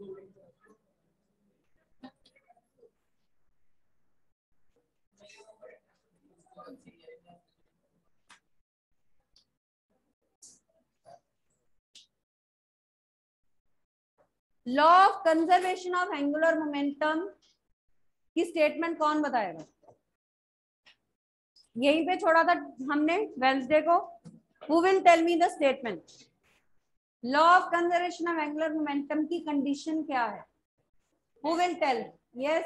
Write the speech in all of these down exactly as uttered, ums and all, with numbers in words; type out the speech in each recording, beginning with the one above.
Law of conservation of angular momentum की statement कौन बताएगा? यहीं पे छोड़ा था हमने वेंसडे को. Who will tell me the statement? Law of conservation of angular momentum की कंडीशन क्या है? Who will tell? Yes,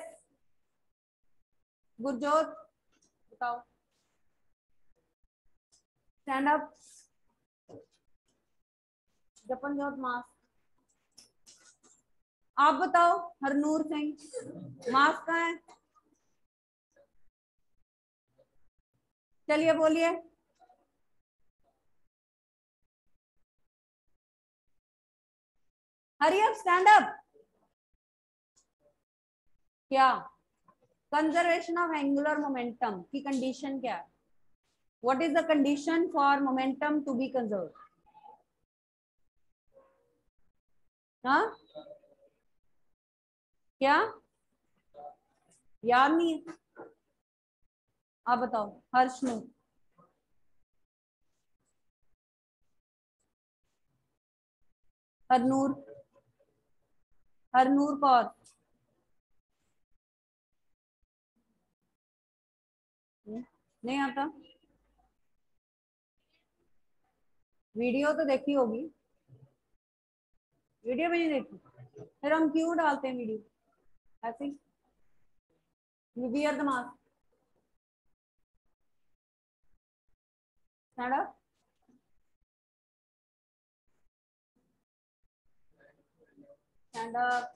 Gurjot बताओ. Stand up. जपन जोत मास. आप बताओ. हरनूर सिंह. मास कहाँ है? चलिए बोलिए. Hurry up, stand up. क्या कंजर्वेशन ऑफ एंगुलर मोमेंटम की कंडीशन क्या है? What is the condition for momentum to be conserve? हाँ, क्या याद नहीं है? आप बताओ. हर्ष ने. हरनूर. हरनूर कौर. नहीं आता. वीडियो तो देखी होगी. वीडियो भी नहीं देखी फिर हम क्यों डालते हैं वीडियो ऐसे ही? Wear the mask. Stand up. Stand up.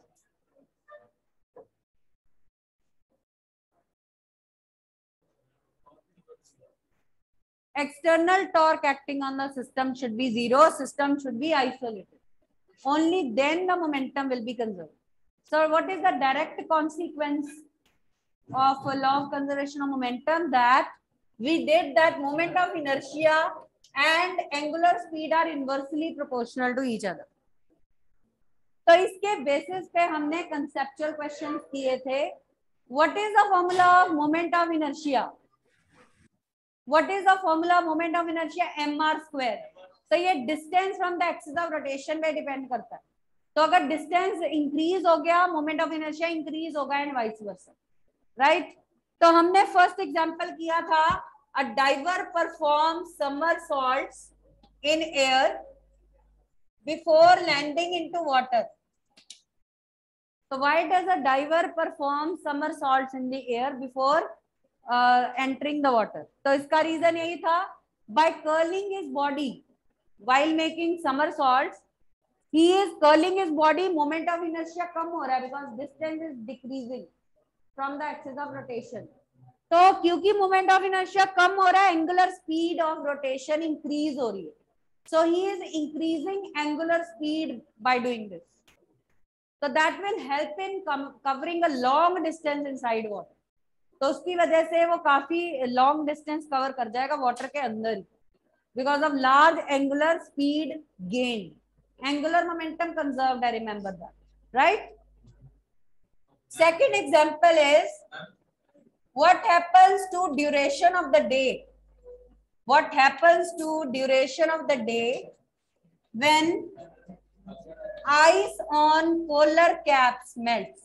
External torque acting on the system should be zero. System should be isolated. Only then the momentum will be conserved. So what is the direct consequence of a law of conservation of momentum? That we did that moment of inertia and angular speed are inversely proportional to each other. तो इसके basis पे हमने conceptual questions किए थे. What is the formula of moment of inertia? What is the formula of moment of inertia? mr square. तो ये distance from the axis of rotation पे depend करता है. तो अगर distance increase हो गया, moment of inertia increase होगा and vice versa, right? तो हमने first example किया था a diver performs somersaults in air before landing into water. So why does a diver perform somersaults in the air before Uh, entering the water? तो इसका reason यही था, by curling his body while making somersaults, he is curling his body, moment of inertia कम हो रहा है because distance is decreasing from the axis of rotation. तो क्योंकि moment of inertia कम हो रहा है, angular speed of rotation increase हो रही है. So he is increasing angular speed by doing this. So that will help in covering a long distance inside water. तो उसकी वजह से वो काफी लॉन्ग डिस्टेंस कवर कर जाएगा वाटर के अंदर ही, because of large angular speed gain. Angular momentum conserved है, remember that, right? Second example is what happens to duration of the day. What happens to duration of the day when ice on polar caps melts.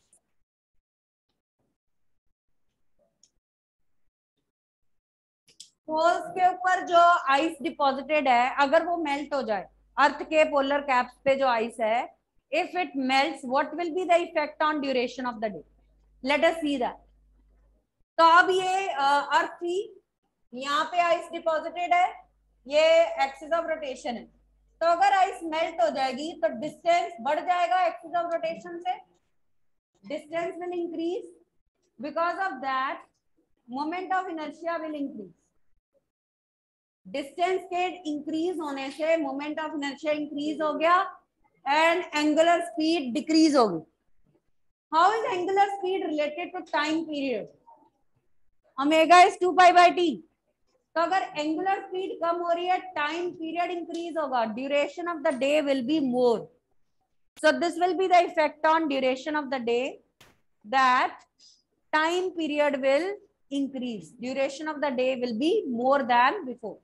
Poles के ऊपर जो ice deposited है, अगर वो melt हो जाए, अर्थ के पोलर कैप्स पे जो आइस है, if it melts, what will be the effect on duration of the day? Let us see that. तो अब ये अर्थ थी, यहाँ पे आइस डिपॉजिटेड है, ये एक्सिस ऑफ रोटेशन है. तो अगर आइस मेल्ट हो जाएगी तो डिस्टेंस बढ़ जाएगा एक्सिस ऑफ रोटेशन से, distance will increase, because of that moment of inertia will increase. Distance के इंक्रीज होने से मोमेंट ऑफ इनर्शिया इंक्रीज हो गया एंड एंगुलर स्पीड डिक्रीज होगी. How is angular speed related to time period? Omega is two pi by T. तो अगर angular speed कम हो रही है, टाइम पीरियड इंक्रीज होगा, duration of the day will be more. So this will be the effect on duration of the day, that time period will increase. Duration of the day will be more than before.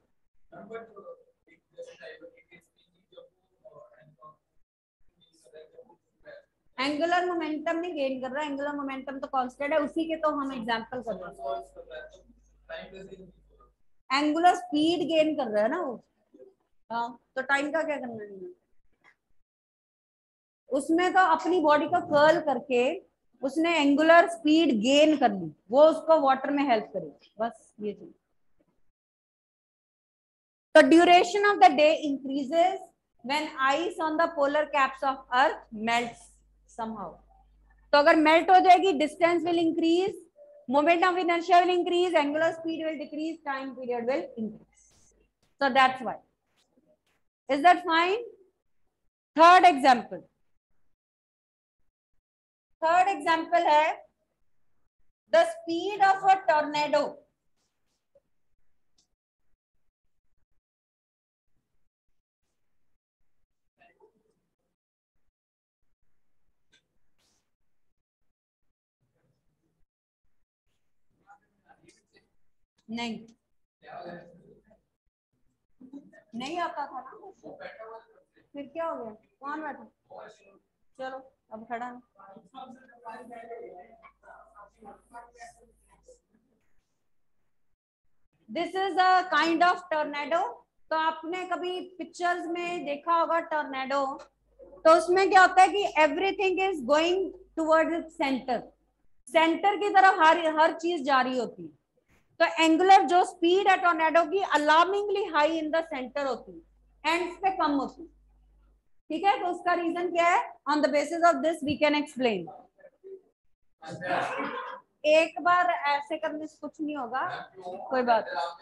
Angular momentum नहीं gain कर रहा, angular momentum तो constant है, उसी के तो हम example कर रहे हैं। एंगुलर स्पीड गेन कर रहा है ना वो, हाँ, तो टाइम का क्या करना है, उसमें तो अपनी बॉडी को कर्ल करके उसने एंगुलर स्पीड गेन कर ली, वो उसको वाटर में हेल्प करे, बस ये चीज। तो duration of the day increases when ice on the polar caps of earth melts somehow. तो अगर मेल्ट हो जाएगी, distance will increase, moment of inertia will increase, angular speed will decrease, time period will increase. So that's why. Is that fine? Third example, third example है the speed of a tornado. नहीं नहीं आता था ना, फिर क्या हो गया, कौन बैठा, चलो अब खड़ा। This is a kind of tornado. तो आपने कभी पिक्चर्स में देखा होगा टॉर्नेडो, तो उसमें क्या होता है कि everything is going towards centre, centre की तरफ हर हर चीज जा रही होती है। तो एंगुलर जो स्पीड है टॉर्नेडो की alarmingly high in the centre होती है, एंड्स पे कम होती है। ठीक है, तो उसका रीजन क्या है? On the basis of this we can explain. एक बार ऐसे करने से कुछ नहीं होगा, कोई बात।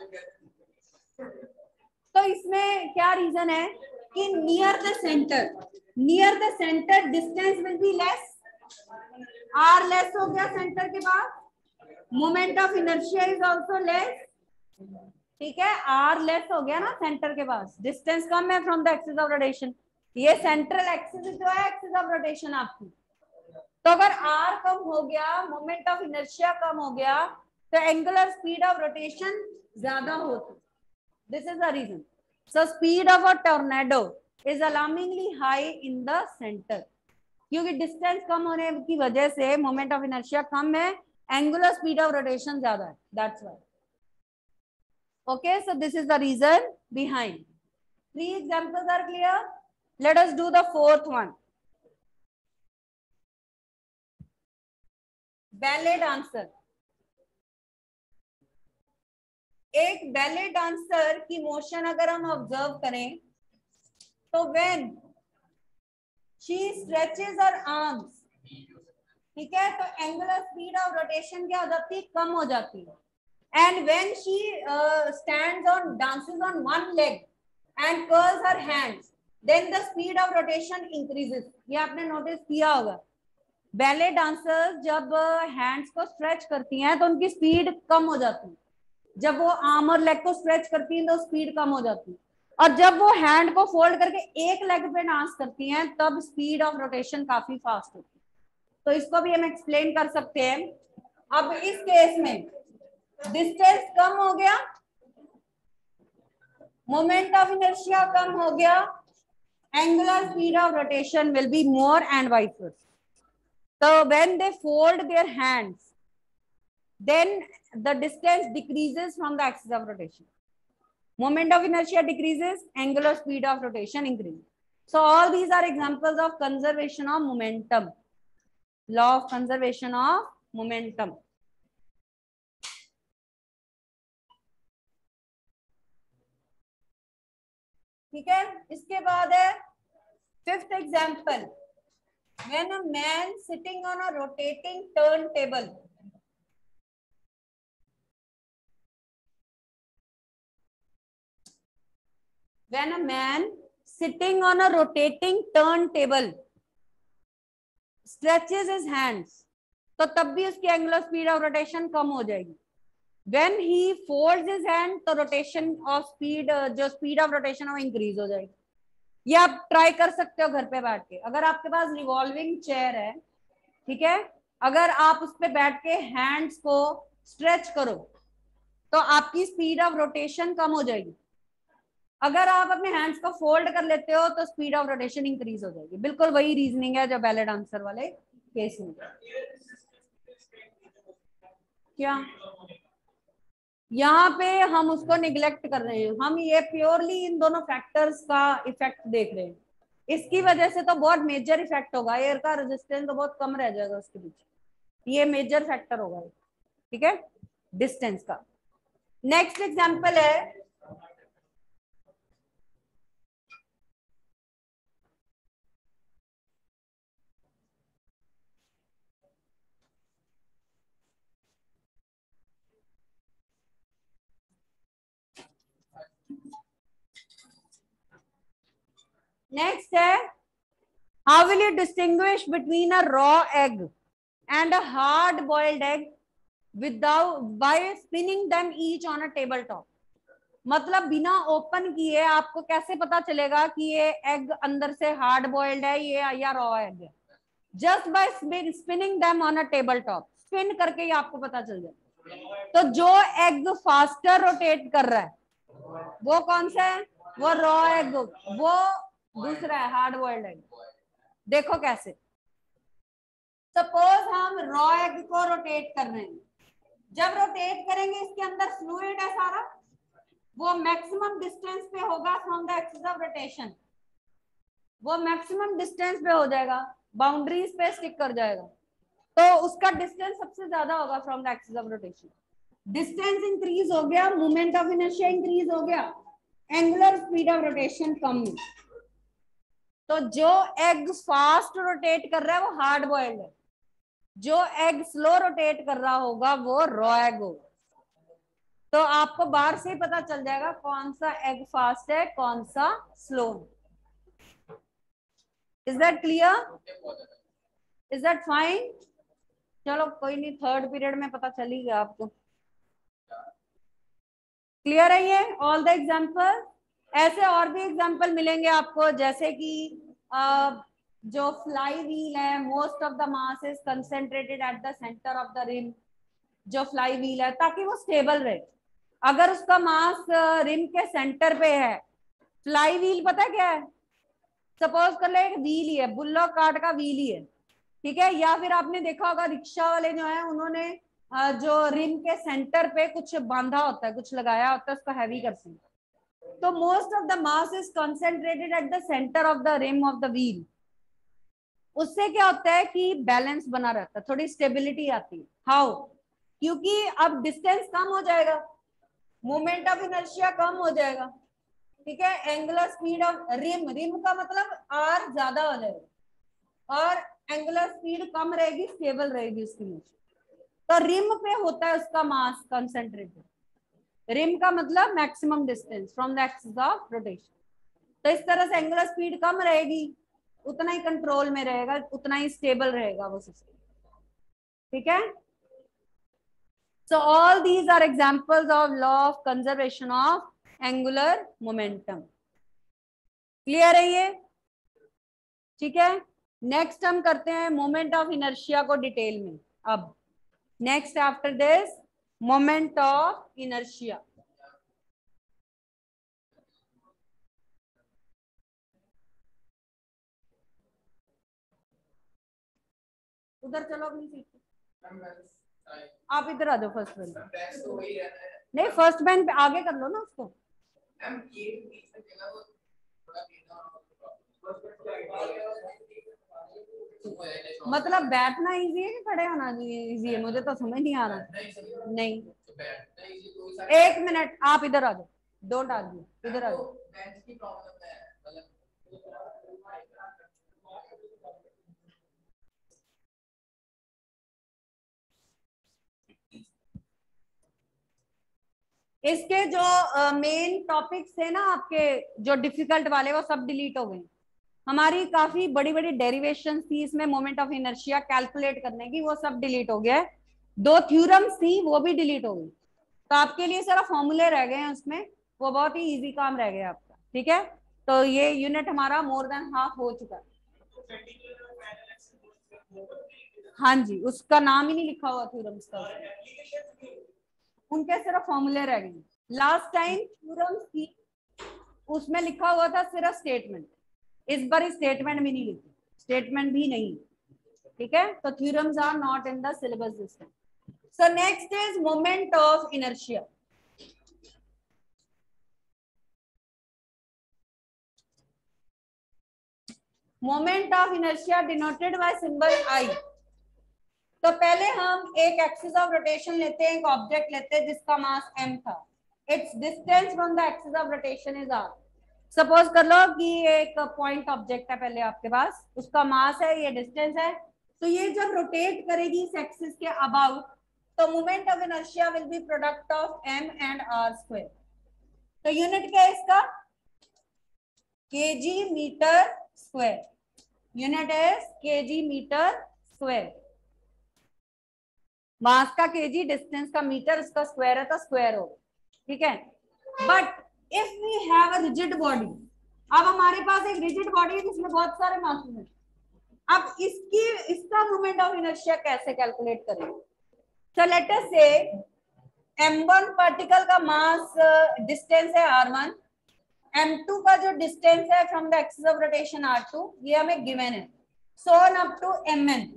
तो इसमें क्या रीजन है कि near the centre, near the centre distance will be less, or less हो गया सेंटर के बाद, moment of inertia is also less. ठीक है, आर लेस हो गया ना सेंटर के पास, डिस्टेंस कम है from the axis of rotation, ये सेंट्रल एक्सिस जो है एक्सिस ऑफ रोटेशन आपकी। तो अगर आर कम हो गया, मोमेंट ऑफ इनर्शिया कम हो गया, तो एंगुलर स्पीड ऑफ रोटेशन ज्यादा होती। This is the reason. So speed of a tornado is alarmingly high in the centre, क्योंकि डिस्टेंस कम होने की वजह से मोमेंट ऑफ इनर्शिया कम है, एंगुलर स्पीड ऑफ रोटेशन ज्यादा है, that's why. Okay, so this is the reason behind. Three examples are clear, let us do the fourth one. Ballet dancer. एक बैले डांसर की मोशन अगर हम observe करें, तो when she stretches her arms, ठीक है, तो एंगुलर स्पीड ऑफ रोटेशन क्या हो जाती है, कम हो जाती है। And when she stands on, dances on one leg and curls her hands, then the speed of rotation increases. ये आपने नोटिस किया होगा, बैले डांसर्स जब हैंड्स को स्ट्रेच करती हैं तो उनकी स्पीड कम हो जाती है, जब वो आर्म और लेग को स्ट्रेच करती हैं तो स्पीड कम हो जाती है, और जब वो हैंड को फोल्ड करके एक लेग पे डांस करती हैं तब स्पीड ऑफ रोटेशन काफी फास्ट होती है। तो इसको भी हम एक्सप्लेन कर सकते हैं। अब इस केस में डिस्टेंस कम हो गया, मोमेंट ऑफ इनर्शिया कम हो गया, angular speed of rotation will be more and vice versa. So when they fold their hands, then the distance decreases from the axis of rotation. Moment of inertia decreases, angular speed of rotation increases. So all these are examples of conservation of momentum. Law of conservation of momentum. ठीक है, इसके बाद है fifth example. When a man sitting on a rotating turntable, when a man sitting on a rotating turntable stretches his hands, तो तब भी उसकी angular speed of rotation कम हो जाएगी। When he folds his hand, तो रोटेशन ऑफ स्पीड, जो speed of rotation वो इंक्रीज हो जाएगी। ये आप ट्राई कर सकते हो घर पे बैठ के। अगर आपके पास रिवॉल्विंग चेयर है, ठीक है, अगर आप उस पे बैठ के हैंड्स को स्ट्रेच करो तो आपकी स्पीड ऑफ रोटेशन कम हो जाएगी। अगर आप अपने हैंड्स को फोल्ड कर लेते हो तो स्पीड ऑफ रोटेशन इंक्रीज हो जाएगी। बिल्कुल वही रीजनिंग है जो बैलेट आंसर वाले केस में। क्या यहाँ पे हम उसको निग्लेक्ट कर रहे हैं, हम ये प्योरली इन दोनों फैक्टर्स का इफेक्ट देख रहे हैं। इसकी वजह से तो बहुत मेजर इफेक्ट होगा, एयर का रेजिस्टेंस तो बहुत कम रह जाएगा उसके पीछे, ये मेजर फैक्टर होगा, ठीक है, डिस्टेंस का। नेक्स्ट एग्जांपल है, नेक्स्ट है, how will you distinguish between a raw egg and a hard boiled egg without by spinning them each on a table top. मतलब बिना ओपन किए आपको कैसे पता चलेगा कि ये एग अंदर से हार्ड बॉइल्ड है ये या रॉ एग है? Just by spinning them on a table top, spin करके ही आपको पता चल जाए। तो जो एग फास्टर रोटेट कर रहा है वो कौन सा है? वो रॉ एग, वो दूसरा है हार्ड बॉइल्ड एग। देखो कैसे, सपोज हम रॉ एग को रोटेट कर रहे हैं, जब रोटेट करेंगे इसके अंदर फ्लूइड है सारा, वो मैक्सिमम डिस्टेंस पे होगा from the axis of rotation, वो मैक्सिमम डिस्टेंस पे हो जाएगा, बाउंड्रीज पे स्टिक कर जाएगा, तो उसका डिस्टेंस सबसे ज्यादा होगा from the axis of rotation. Distance increase हो गया, मोमेंट ऑफ इनर्शिया इंक्रीज हो गया, एंगुलर स्पीड ऑफ रोटेशन कम। तो जो एग फास्ट रोटेट कर रहा है वो हार्ड बॉइल्ड है, जो एग स्लो रोटेट कर रहा होगा वो रॉ एग होगा। तो आपको बाहर से ही पता चल जाएगा कौन सा एग फास्ट है कौन सा slow. Is that clear? Is that fine? चलो कोई नहीं, थर्ड पीरियड में पता चल ही गया आपको। क्लियर है ये ऑल द एग्जाम्पल? ऐसे और भी एग्जाम्पल मिलेंगे आपको, जैसे कि uh, जो फ्लाई व्हील है, most of the mass is concentrated at the centre of the rim. जो फ्लाई व्हील है ताकि वो स्टेबल रहे, अगर उसका मास रिम के सेंटर पे है, फ्लाई व्हील पता है क्या है? सपोज कर ले एक व्हील ही है, बुल्लॉक कार्ट का व्हील ही है, ठीक है, या फिर आपने देखा होगा रिक्शा वाले जो है उन्होंने जो रिम के सेंटर पे कुछ बांधा होता है, कुछ लगाया होता है, उसको हैवी करते हैं। तो most of the mass is concentrated at the centre of the rim of the wheel. उससे क्या होता है कि बैलेंस बना रहता है, थोड़ी स्टेबिलिटी आती है। हाउ? क्योंकि अब डिस्टेंस कम हो जाएगा, मोमेंट ऑफ इनर्शिया कम हो जाएगा, ठीक है, angular speed of rim, rim का मतलब आर ज्यादा हो जाएगा और एंगुलर स्पीड कम रहेगी, स्टेबल रहेगी उसकी नीचे। तो रिम पे होता है उसका मास कंसेंट्रेटेड, रिम का मतलब maximum distance from the axis of rotation. तो इस तरह से एंगुलर स्पीड कम रहेगी, उतना ही कंट्रोल में रहेगा, उतना ही स्टेबल रहेगा वो सिस्टम, ठीक है। So all these are examples of law of conservation of angular momentum. Clear है ये? ठीक है, नेक्स्ट हम करते हैं मोमेंट ऑफ इनर्शिया को डिटेल में। अब next after this moment of inertia. उधर चलो अपनी सीट पे, आप इधर आ जाओ फर्स्ट बेंच। नहीं फर्स्ट बेंच पे आगे कर लो ना उसको। मतलब बैठना इजी है कि खड़े होना इजी है? मुझे तो समझ नहीं आ रहा। नहीं एक मिनट, आप इधर आ जाओ, डोंट आर्ग्यू, इधर आ जाओ। इसके जो मेन टॉपिक्स थे ना आपके, जो डिफिकल्ट वाले, वो सब डिलीट हो गए। हमारी काफी बड़ी बड़ी डेरिवेशन थी इसमें मोमेंट ऑफ इनर्शिया कैलकुलेट करने की, वो सब डिलीट हो गया है। दो थ्योरम्स थी वो भी डिलीट हो गई, तो आपके लिए सिर्फ फॉर्मूले रह गए हैं उसमें, वो बहुत ही इजी काम रह गया आपका, ठीक है। तो ये यूनिट हमारा मोर देन हाफ हो चुका है। हाँ जी, उसका नाम ही नहीं लिखा हुआ थ्योरम्स का, उनके सिर्फ फॉर्मूले रह गए। लास्ट टाइम थ्योरम्स की उसमें लिखा हुआ था सिर्फ स्टेटमेंट, इस बार स्टेटमेंट भी नहीं लिखी, स्टेटमेंट भी नहीं, ठीक है। तो theorems are not in the syllabus this time. So next is moment of inertia. Moment of inertia denoted by symbol I. तो पहले हम एक एक्सिस ऑफ रोटेशन लेते हैं, एक ऑब्जेक्ट लेते हैं जिसका मास m था। Its distance from the axis of rotation is r। Suppose कर लो कि एक पॉइंट ऑब्जेक्ट है पहले आपके पास, उसका मास है, ये डिस्टेंस है। तो ये जब रोटेट करेगी इस एक्सिस के अबाउट, तो moment of inertia will be product of m and r square. तो यूनिट क्या है इसका? KG metre square. Unit is KG metre square. Mass का केजी, डिस्टेंस का मीटर, इसका स्क्वायर है तो स्क्वायर हो, ठीक है। But if we have a rigid body, अब हमारे पास एक रिजिड बॉडी है जिसमें बहुत सारे मासेस हैं। अब इसकी इसका मोमेंट ऑफ इनर्शिया कैसे कैलकुलेट करें? So let us say m one particle का मास डिस्टेंस है आर वन, एम टू का जो डिस्टेंस है from the axis of rotation r two, ये हमें गिवन है, so on up to m n,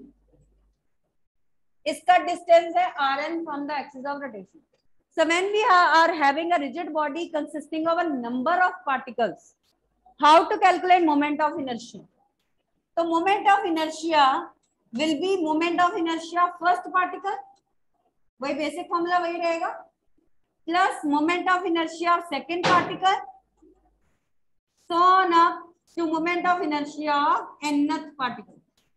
इसका डिस्टेंस है r n from the axis of rotation. So when we are having a rigid body consisting of a number of particles, how to calculate moment of inertia? So moment of inertia will be moment of inertia first particle, वही basic formula वही रहेगा, plus moment of inertia of second particle, so on up to moment of inertia of nth particle,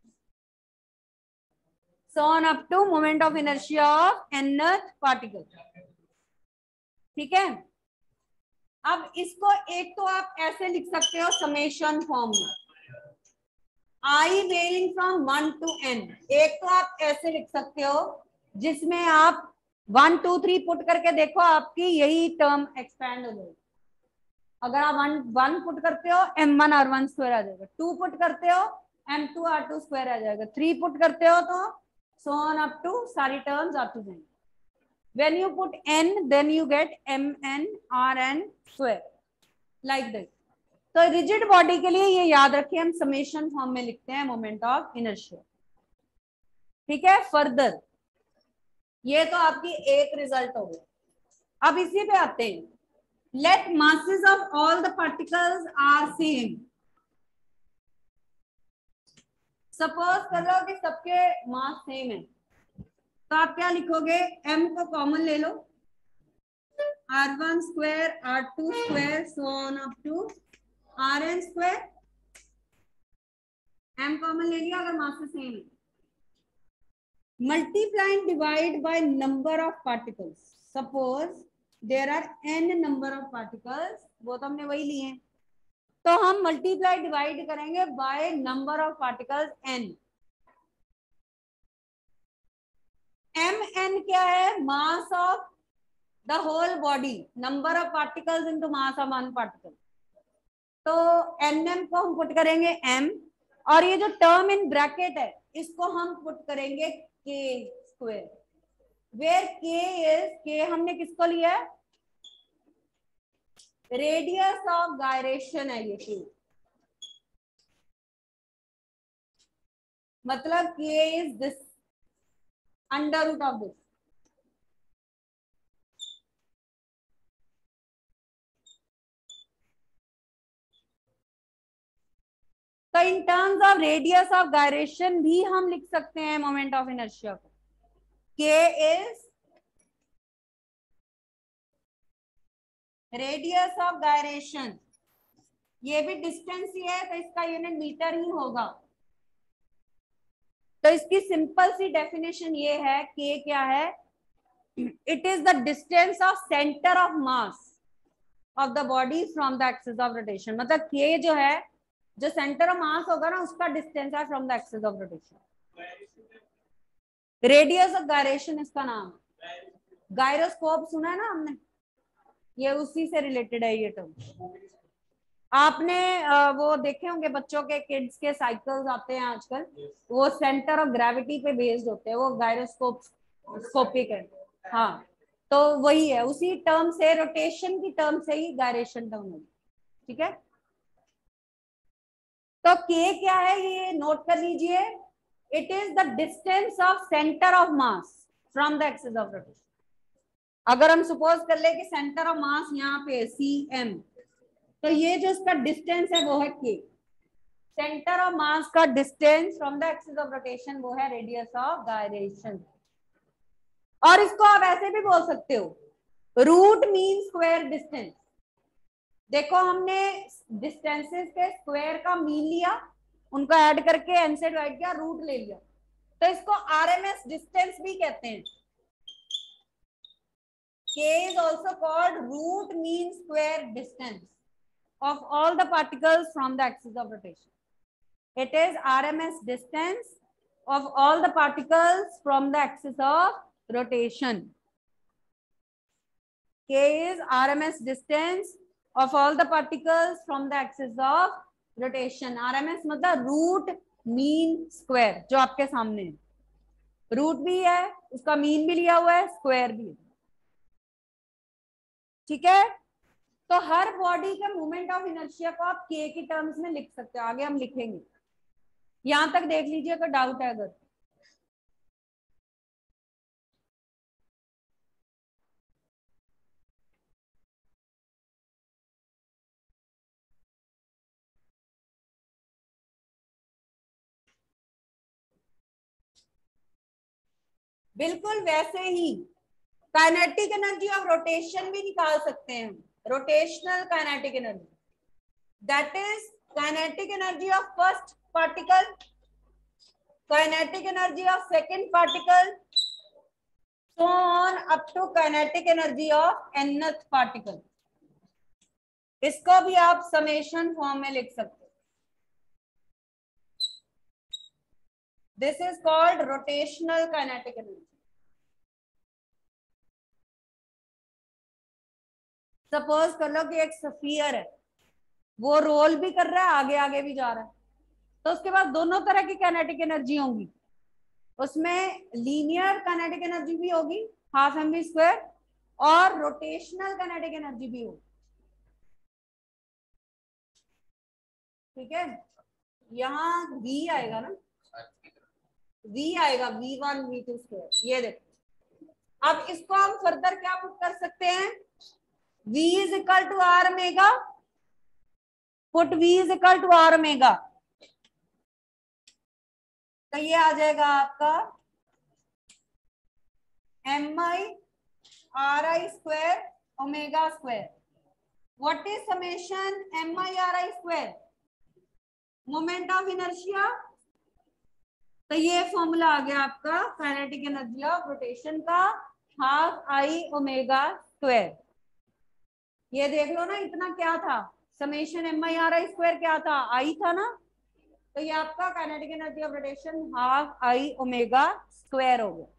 so on up to moment of inertia of nth particle, ठीक है। अब इसको एक तो आप ऐसे लिख सकते हो समेशन फॉर्म में, i varying from one to n. एक तो आप ऐसे लिख सकते हो जिसमें आप वन टू थ्री पुट करके देखो, आपकी यही टर्म एक्सपैंड हो जाएगी। अगर आप वन वन पुट करते हो m one r one square आ जाएगा, टू पुट करते हो m two r two square आ जाएगा, थ्री पुट करते हो तो सो ऑन अप टू सारी टर्म्स आती जाएंगी। When you put n, then you get mn rn square like this. तो रिजिड बॉडी के लिए ये याद रखिए, हम समेशन फॉर्म में लिखते हैं मोमेंट ऑफ इनर्शिया, ठीक है। फर्दर ये तो आपकी एक रिजल्ट हो गया। अब इसी पे आते हैं, let masses of all the particles are same। Suppose कर लो कि सबके मास सेम है, तो आप क्या लिखोगे? m को कॉमन ले लो, r one square, r two square, so on up to r n square. m common ले लिया अगर मास सेम है। Multiply and divide by number of particles. Suppose there are n number of particles, वो तो हमने वही लिए हैं, तो हम मल्टीप्लाई डिवाइड करेंगे by number of particles n। M n क्या है? Mass of the whole body, number of particles into mass of one particle. तो एन एम को हम पुट करेंगे m, और ये जो टर्म इन ब्रैकेट है इसको हम पुट करेंगे k square, where k is, k हमने किसको लिया है? रेडियस ऑफ गायरेशन है ये k, मतलब k is this under root of this. तो in terms of radius of gyration भी हम लिख सकते हैं मोमेंट ऑफ इनर्शिया को, k is radius of gyration. ये भी डिस्टेंस ही है तो इसका यूनिट मीटर ही होगा। तो इसकी सिंपल सी डेफिनेशन ये है, k क्या है? It is the distance of centre of mass of the body from the axis of rotation. मतलब k जो है, जो सेंटर ऑफ मास होगा ना, उसका डिस्टेंस है from the axis of rotation. Radius of gyration इसका नाम है। गायरोस्कोप सुना है ना हमने, ये उसी से रिलेटेड है ये टर्म। आपने वो देखे होंगे बच्चों के किड्स के साइकिल्स आते हैं आजकल, वो सेंटर ऑफ ग्रेविटी पे बेस्ड होते हैं, वो गायरोस्कोप स्कोपिक है। हाँ, तो वही है, उसी टर्म से, रोटेशन की टर्म से ही गायरेशन टर्म होगी। ठीक है, तो के क्या है ये नोट कर लीजिए। It is the distance of centre of mass from the axis of rotation. अगर हम सपोज कर ले कि सेंटर ऑफ मास यहाँ पे सी एम, तो ये जो इसका डिस्टेंस है वो है के। सेंटर ऑफ मास का distance from the axis of rotation वो है रेडियस ऑफ गायरेशन। और इसको आप ऐसे भी बोल सकते हो, रूट मीन स्क्वायर डिस्टेंस। देखो हमने डिस्टेंसेस के स्क्वायर का मीन लिया, उनको ऐड करके एन से डिवाइड किया, रूट ले लिया, तो इसको आरएमएस डिस्टेंस भी कहते हैं। K is also called root mean square distance of all the particles from the axis of rotation. It is R M S distance of all the particles from the axis of rotation. K is R M S distance of all the particles from the axis of rotation. R M S मतलब root mean square, जो आपके सामने है, root भी है, उसका mean भी लिया हुआ है, स्क्वायर भी है। ठीक है, तो हर बॉडी का मोमेंट ऑफ इनर्शिया को आप के की टर्म्स में लिख सकते हो, आगे हम लिखेंगे। यहां तक देख लीजिए अगर डाउट है। अगर बिल्कुल वैसे ही काइनेटिक एनर्जी ऑफ रोटेशन भी निकाल सकते हैं, rotational kinetic energy, that is kinetic energy of first particle, kinetic energy of second particle, so on up to kinetic energy of nth particle. इसको भी आप समेशन फॉर्म में लिख सकते हो। This is called rotational kinetic energy. Suppose कर लो कि एक स्फीयर है, वो रोल भी कर रहा है, आगे आगे भी जा रहा है, तो उसके बाद दोनों तरह की काइनेटिक एनर्जी होंगी। उसमें लीनियर काइनेटिक एनर्जी भी होगी, हाफ एम वी स्क्वायर, और रोटेशनल काइनेटिक एनर्जी भी होगी। ठीक है, यहाँ v आएगा ना, v आएगा v one v two square, ये देखो। अब इसको हम फर्दर क्या पुट कर सकते हैं, v is equal to r omega, put v is equal to r omega, तो ये आ जाएगा आपका m i r i square omega square. What is summation m i r i square, moment of inertia, तो ये formula आ गया आपका काइनेटिक एनर्जी ऑफ रोटेशन का, हाफ आई ओमेगा स्क्वायर। ये देख लो ना, इतना क्या था, summation m i r i square क्या था, आई था ना, तो ये आपका kinetic energy of rotation half I omega square हो गया।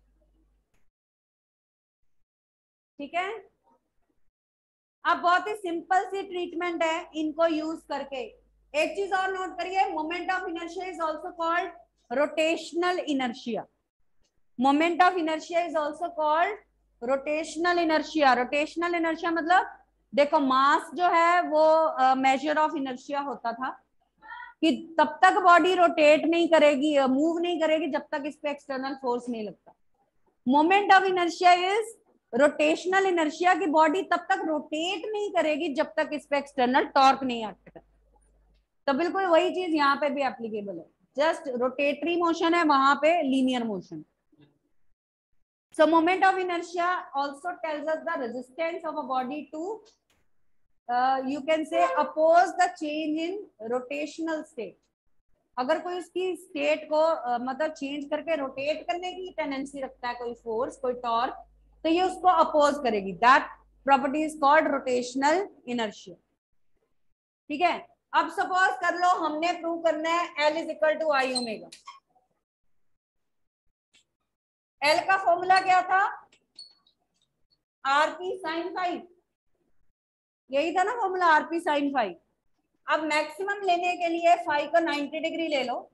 ठीक है, अब बहुत ही सिंपल सी ट्रीटमेंट है, इनको यूज करके एक चीज और नोट करिए, moment of inertia is also called rotational inertia. Moment of inertia is also called rotational inertia. Rotational inertia मतलब देखो, मास जो है वो मेजर ऑफ इनर्शिया होता था कि तब तक बॉडी रोटेट नहीं करेगी, मूव नहीं करेगी जब तक इस पे एक्सटर्नल फोर्स नहीं लगता। Moment of inertia is rotational inertia की बॉडी तब तक रोटेट नहीं करेगी जब तक इस पे एक्सटर्नल टॉर्क नहीं आता। तो बिल्कुल वही चीज यहाँ पे भी एप्लीकेबल है, जस्ट रोटेटरी मोशन है, वहां पे linear motion. So moment of inertia also tells us the resistance of a body to uh, you can say oppose the change in rotational state। अगर कोई उसकी स्टेट को uh, मतलब change करके rotate करने की टेंडेंसी रखता है, कोई फोर्स कोई टॉर्क, तो ये उसको अपोज करेगी। That property is called rotational inertia. ठीक है, अब सपोज कर लो हमने प्रूव करना है L is equal to I omega. L का फॉर्मूला क्या था, आरपी साइन फाइव, यही था ना फॉर्मूला, आरपी साइन फाइव। अब मैक्सिमम लेने के लिए फाइव को नाइन्टी डिग्री ले लो।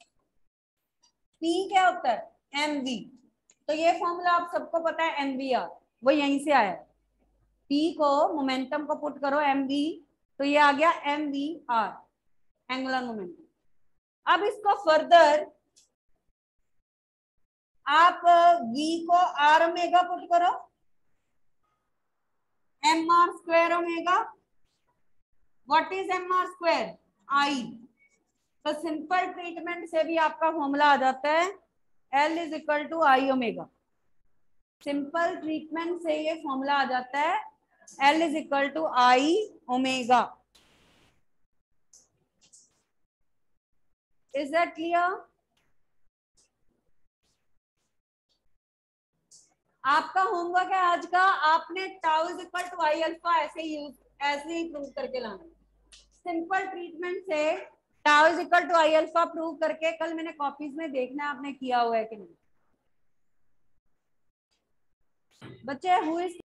पी क्या होता है एम वी, तो ये फॉर्मूला आप सबको पता है एम वी आर, वो यहीं से आया है। पी को मोमेंटम को पुट करो एम वी, तो ये आ गया m v r, angular momentum. अब इसको फर्दर आप v को आर ओमेगा पुट करो, m r square omega. What is m r square? I. तो सिंपल ट्रीटमेंट से भी आपका फॉर्मूला आ जाता है L is equal to I omega. Simple treatment से ये फॉर्मूला आ जाता है L is equal to I omega. Is that clear? आपका होमवर्क है आज का, आपने tau is equal to I alpha ऐसे यूज ऐसे ही प्रूव करके लाना। सिंपल ट्रीटमेंट से tau is equal to I alpha prove करके कल मैंने कॉपीज में देखना है आपने किया हुआ है कि नहीं। बच्चे हु इज